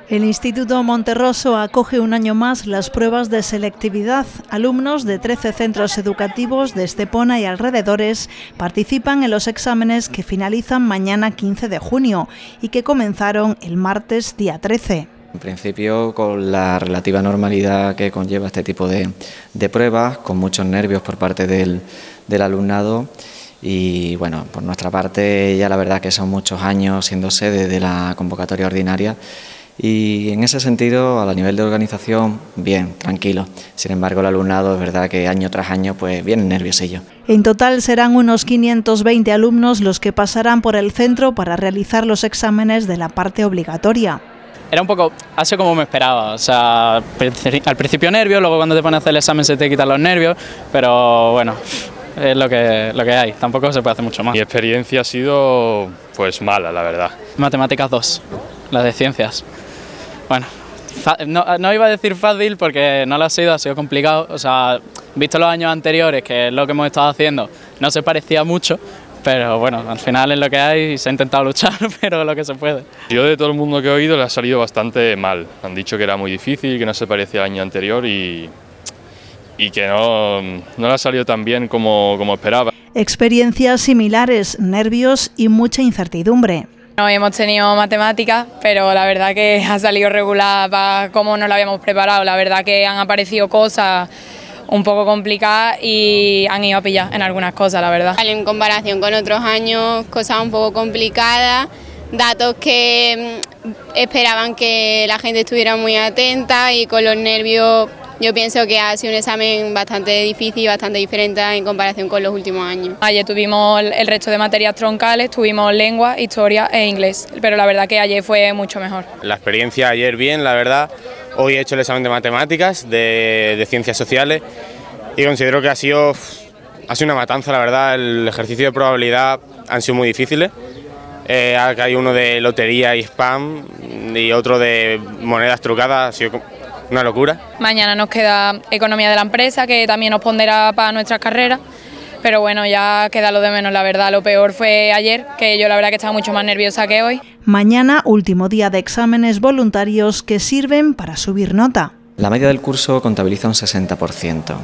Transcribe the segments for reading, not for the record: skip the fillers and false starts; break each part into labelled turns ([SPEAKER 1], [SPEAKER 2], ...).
[SPEAKER 1] El Instituto Monterroso acoge un año más las pruebas de selectividad. Alumnos de 13 centros educativos de Estepona y alrededores participan en los exámenes que finalizan mañana 15 de junio y que comenzaron el martes día 13.
[SPEAKER 2] En principio, con la relativa normalidad que conlleva este tipo de pruebas, con muchos nervios por parte del alumnado. Y bueno, por nuestra parte ya la verdad que son muchos años siendo sede de la convocatoria ordinaria y en ese sentido a nivel de organización bien, tranquilo. Sin embargo el alumnado es verdad que año tras año pues viene nerviosillo.
[SPEAKER 1] En total serán unos 520 alumnos los que pasarán por el centro para realizar los exámenes de la parte obligatoria.
[SPEAKER 3] Era un poco, ha sido como me esperaba, o sea, al principio nervios, luego cuando te pones a hacer el examen se te quitan los nervios, pero bueno, es lo que hay, tampoco se puede hacer mucho más.
[SPEAKER 4] Mi experiencia ha sido pues mala, la verdad.
[SPEAKER 3] Matemáticas 2, las de ciencias. Bueno, no iba a decir fácil porque no lo ha sido complicado, o sea, visto los años anteriores, que es lo que hemos estado haciendo, no se parecía mucho. Pero bueno, al final es lo que hay y se ha intentado luchar, pero lo que se puede.
[SPEAKER 4] Yo de todo el mundo que he oído le ha salido bastante mal. Han dicho que era muy difícil, que no se parecía al año anterior y que no le ha salido tan bien como esperaba.
[SPEAKER 1] Experiencias similares, nervios y mucha incertidumbre.
[SPEAKER 5] No hemos tenido matemáticas, pero la verdad que ha salido regular para cómo nos lo habíamos preparado. La verdad que han aparecido cosas un poco complicadas y han ido a pillar en algunas cosas, la verdad.
[SPEAKER 6] En comparación con otros años, cosas un poco complicadas, datos que esperaban que la gente estuviera muy atenta y con los nervios yo pienso que ha sido un examen bastante difícil, bastante diferente en comparación con los últimos años.
[SPEAKER 5] Ayer tuvimos el resto de materias troncales, tuvimos lengua, historia e inglés, pero la verdad que ayer fue mucho mejor.
[SPEAKER 7] La experiencia ayer bien, la verdad. Hoy he hecho el examen de matemáticas, de ciencias sociales y considero que ha sido una matanza, la verdad. El ejercicio de probabilidad han sido muy difíciles. Hay uno de lotería y spam y otro de monedas trucadas, ha sido una locura.
[SPEAKER 5] Mañana nos queda economía de la empresa, que también nos pondrá para nuestras carreras, pero bueno, ya queda lo de menos, la verdad. Lo peor fue ayer, que yo la verdad que estaba mucho más nerviosa que hoy.
[SPEAKER 1] Mañana, último día de exámenes voluntarios que sirven para subir nota.
[SPEAKER 2] La media del curso contabiliza un 60%,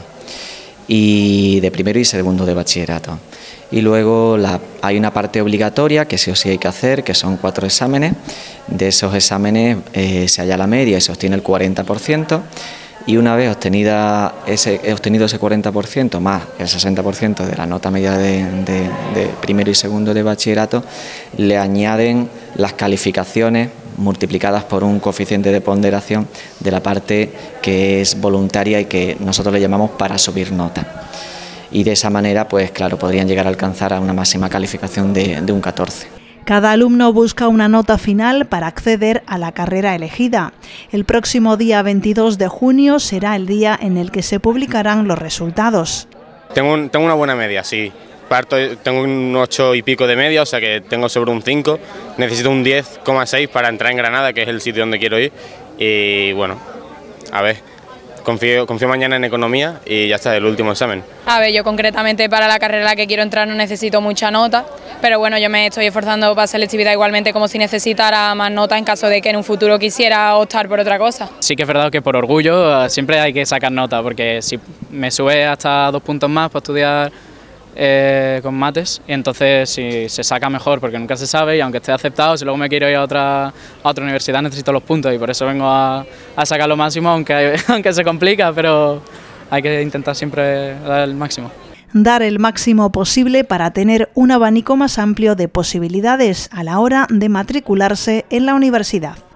[SPEAKER 2] y de primero y segundo de bachillerato. Y luego hay una parte obligatoria que sí o sí hay que hacer, que son 4 exámenes. De esos exámenes se halla la media y se obtiene el 40%. Y una vez obtenido ese 40% más el 60% de la nota media de primero y segundo de bachillerato, le añaden las calificaciones multiplicadas por un coeficiente de ponderación de la parte que es voluntaria y que nosotros le llamamos para subir nota. Y de esa manera, pues claro, podrían llegar a alcanzar a una máxima calificación de un 14.
[SPEAKER 1] Cada alumno busca una nota final para acceder a la carrera elegida. El próximo día 22 de junio será el día en el que se publicarán los resultados.
[SPEAKER 7] Tengo una buena media, sí. Tengo un 8 y pico de media, o sea que tengo sobre un 5. Necesito un 10,6 para entrar en Granada, que es el sitio donde quiero ir. Y bueno, a ver. Confío mañana en economía y ya está, el último examen.
[SPEAKER 5] A ver, yo concretamente para la carrera a la que quiero entrar no necesito mucha nota, pero bueno, yo me estoy esforzando para selectividad igualmente como si necesitara más nota en caso de que en un futuro quisiera optar por otra cosa.
[SPEAKER 3] Sí que es verdad que por orgullo siempre hay que sacar nota, porque si me sube hasta 2 puntos más para estudiar con mates, y entonces si se saca mejor, porque nunca se sabe, y aunque esté aceptado, si luego me quiero ir a otra universidad necesito los puntos y por eso vengo a sacar lo máximo, aunque se complica, pero hay que intentar siempre dar el máximo.
[SPEAKER 1] Dar el máximo posible para tener un abanico más amplio de posibilidades a la hora de matricularse en la universidad.